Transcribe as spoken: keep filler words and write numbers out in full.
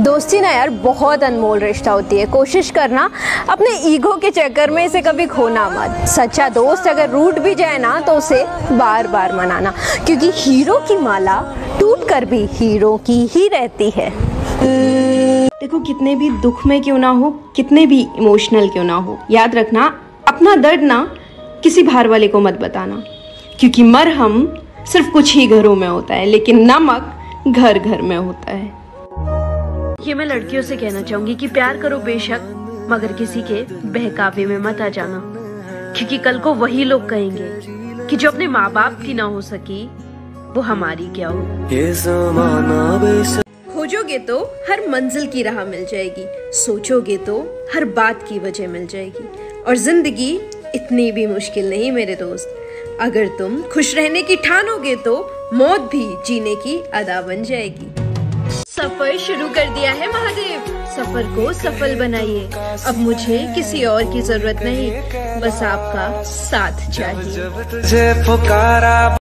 दोस्ती ना यार बहुत अनमोल रिश्ता होती है। कोशिश करना अपने ईगो के चक्कर में इसे कभी खोना मत। सच्चा दोस्त अगर रूठ भी जाए ना तो उसे बार बार मनाना, क्योंकि हीरो की माला टूट कर भी हीरो की ही रहती है। देखो, कितने भी दुख में क्यों ना हो, कितने भी इमोशनल क्यों ना हो, याद रखना अपना दर्द ना किसी बाहर वाले को मत बताना, क्योंकि मरहम सिर्फ कुछ ही घरों में होता है, लेकिन नमक घर घर में होता है। ये मैं लड़कियों से कहना चाहूंगी कि प्यार करो बेशक, मगर किसी के बहकावे में मत आ जाना, क्योंकि कल को वही लोग कहेंगे कि जो अपने माँ बाप की ना हो सकी वो हमारी क्या हो। ये ज़माना खोजोगे तो हर मंजिल की राह मिल जाएगी, सोचोगे तो हर बात की वजह मिल जाएगी, और जिंदगी इतनी भी मुश्किल नहीं मेरे दोस्त। अगर तुम खुश रहने की ठानोगे तो मौत भी जीने की अदा बन जाएगी। सफर शुरू कर दिया है महादेव, सफर को सफल बनाइए। अब मुझे किसी और की जरूरत नहीं, बस आपका साथ चाहिए।